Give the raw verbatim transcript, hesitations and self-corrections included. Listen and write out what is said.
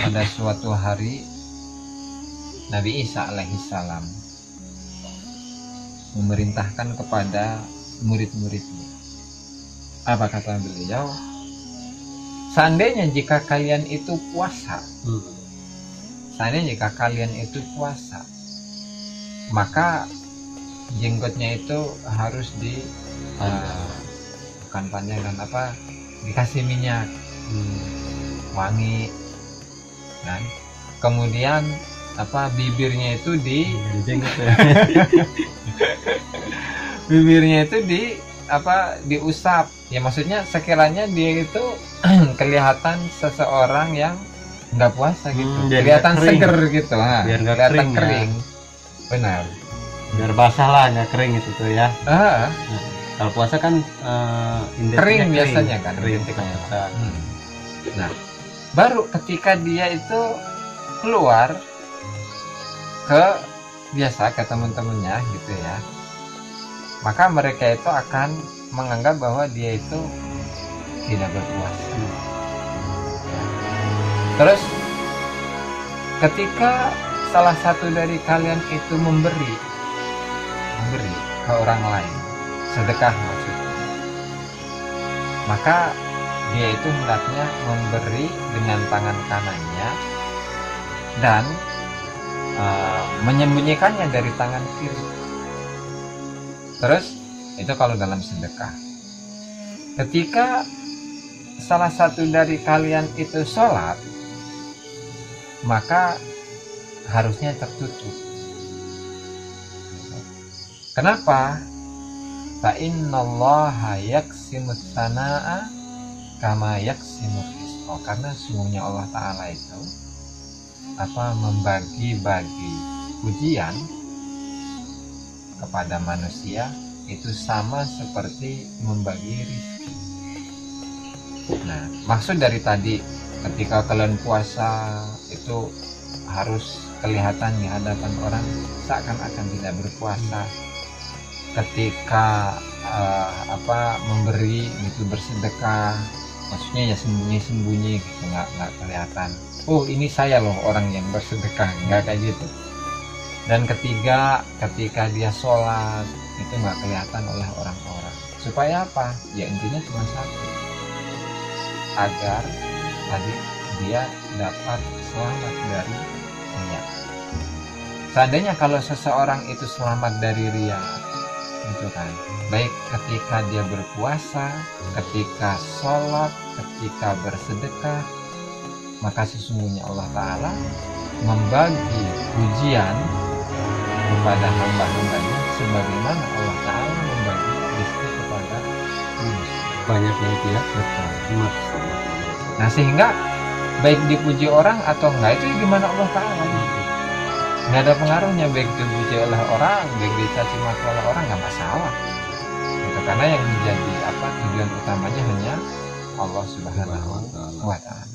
pada suatu hari Nabi Isa alaihissalam memerintahkan kepada murid-muridnya. Apa kata beliau? Seandainya jika kalian itu puasa, hmm. seandainya jika kalian itu puasa, maka jenggotnya itu harus di uh, bukan panjang dan apa, dikasih minyak, hmm. wangi, kan? Kemudian apa, bibirnya itu di bibirnya itu di apa, diusap. Ya maksudnya sekiranya dia itu kelihatan seseorang yang nggak puasa gitu, hmm, kelihatan seger gitu, nah, biar nggak kelihatan kering, kering. Ya. Benar. Biar basah lah, nggak kering itu tuh ya. Ah. Nah, kalau puasa kan uh, kering, kering biasanya kan. Kering, hmm. Nah, baru ketika dia itu keluar ke biasa ke teman-temannya gitu ya, maka mereka itu akan menganggap bahwa dia itu tidak berpuasa. Terus ketika salah satu dari kalian itu memberi memberi ke orang lain, sedekah maksudnya, maka dia itu hendaknya memberi dengan tangan kanannya dan uh, menyembunyikannya dari tangan kiri. Terus itu kalau dalam sedekah. Ketika salah satu dari kalian itu sholat, maka harusnya tertutup. Kenapa? Fa innallaha yaqsimut sanaa kama yaqsimur rizqa. Karena sungguhnya Allah Ta'ala itu apa, membagi-bagi pujian kepada manusia itu sama seperti membagi rezeki. Nah, maksud dari tadi ketika kalian puasa itu harus kelihatan di hadapan orang seakan-akan tidak berpuasa. Ketika uh, apa memberi itu, bersedekah, maksudnya ya sembunyi-sembunyi gitu, nggak nggak kelihatan. Oh, ini saya loh orang yang bersedekah, nggak kayak gitu. Dan ketiga, ketika dia sholat itu nggak kelihatan oleh orang-orang. Supaya apa? Ya intinya cuma satu, agar tadi dia dapat selamat dari riya. Seandainya kalau seseorang itu selamat dari riya, itu kan, baik ketika dia berpuasa, ketika sholat, ketika bersedekah, maka sesungguhnya Allah Ta'ala membagi pujian kepada hamba-hambanya sebagaimana Allah Ta'ala membagi rezeki kepada manusia. Banyak lagi ya. Betul. Nah, sehingga baik dipuji orang atau enggak itu gimana Allah Ta'ala. Nggak ada pengaruhnya baik dipuji oleh orang, baik dicaci maki oleh orang, nggak masalah. Gitu. Karena yang menjadi apa, tujuan utamanya hanya Allah Subhanahu wa Ta'ala.